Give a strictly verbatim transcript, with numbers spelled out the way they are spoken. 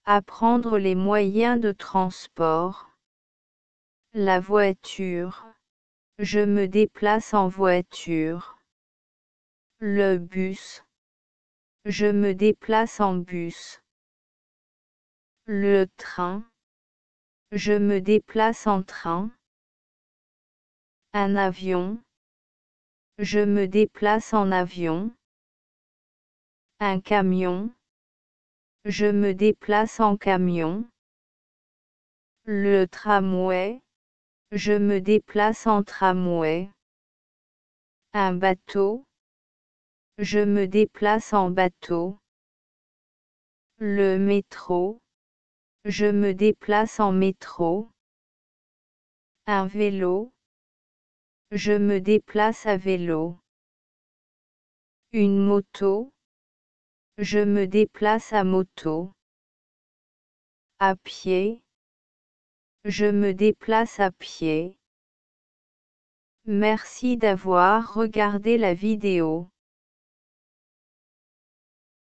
Apprendre les moyens de transport. La voiture. Je me déplace en voiture. Le bus. Je me déplace en bus. Le train. Je me déplace en train. Un avion. Je me déplace en avion. Un camion. Je me déplace en camion. Le tramway. Je me déplace en tramway. Un bateau. Je me déplace en bateau. Le métro. Je me déplace en métro. Un vélo. Je me déplace à vélo. Une moto. Je me déplace à moto. À pied. Je me déplace à pied. Merci d'avoir regardé la vidéo.